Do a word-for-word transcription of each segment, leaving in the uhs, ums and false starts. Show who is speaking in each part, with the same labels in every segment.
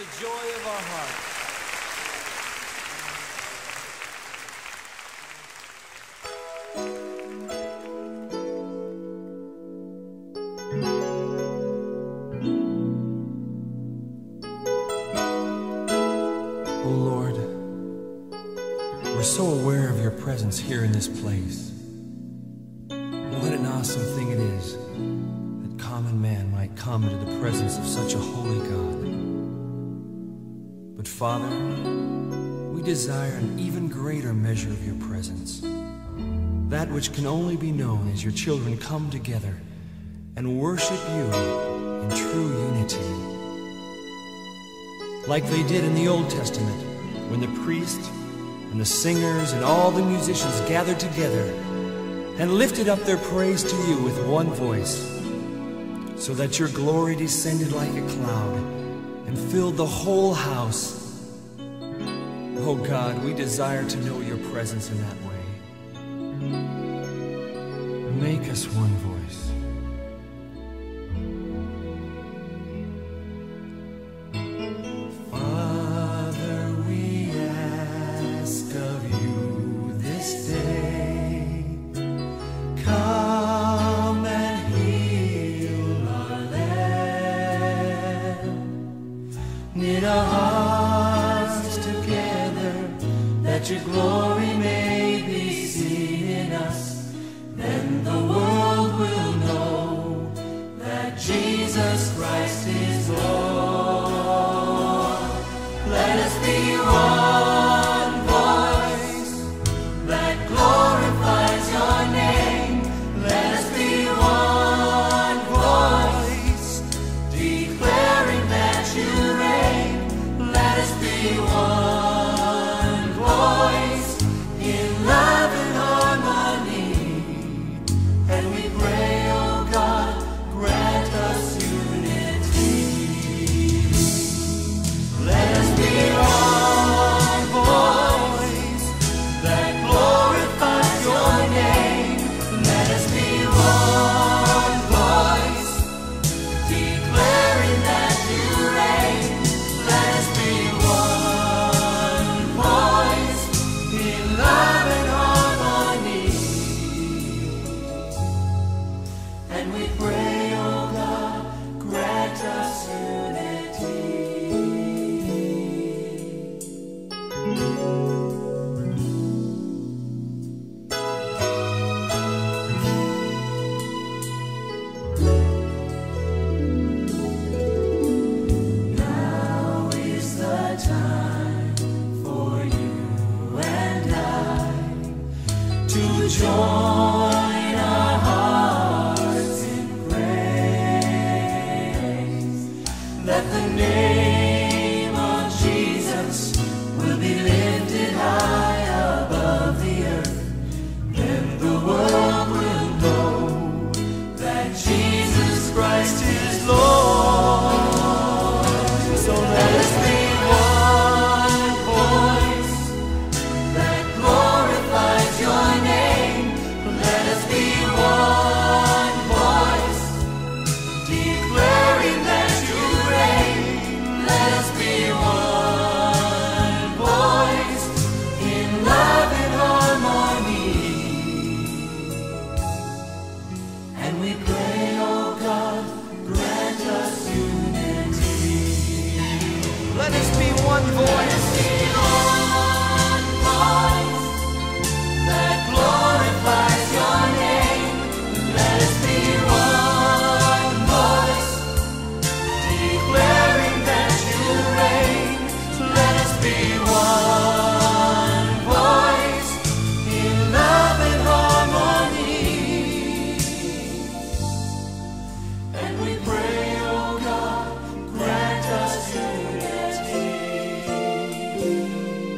Speaker 1: the joy of our hearts.
Speaker 2: Oh Lord, we're so aware of your presence here in this place. What an awesome thing it is that common man might come into the presence of such a holy God. But Father, we desire an even greater measure of your presence, that which can only be known as your children come together and worship you in true unity. Like they did in the Old Testament, when the priest and the singers and all the musicians gathered together and lifted up their praise to you with one voice, so that your glory descended like a cloud and filled the whole house. Oh God, we desire to know your presence in that way. Make us one voice.
Speaker 3: Knit our hearts together, that your glory may be seen in us. Then the world will know that Jesus Christ is Lord. Let us be one voice that glorifies your name. Let us be one voice declaring that you reign. Let us be one voice in love and harmony. And we pray, oh God, grant us unity. Let us be one voice that glorifies your name. Let us be one voice declaring that you reign. Let us be one voice in love and harmony. And we pray, oh God, grant us unity. Now is the time for you and I to join our hearts in praise, that the name of Jesus will be lifted high above the earth. Then the world will know that Jesus Christ is Lord. So let us be one voice that glorifies your name. Let us be one voice declaring that you reign. Let us be one voice in love and harmony. And we pray, oh God, grant us unity.
Speaker 2: Let us be one
Speaker 3: Let
Speaker 2: voice.
Speaker 3: us be one voice that glorifies your name. Let us be one voice declaring that you reign. Let us be one voice in love and harmony. And we pray, oh God, grant us unity.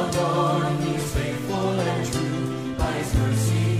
Speaker 3: Lord, He is faithful and true. By His mercy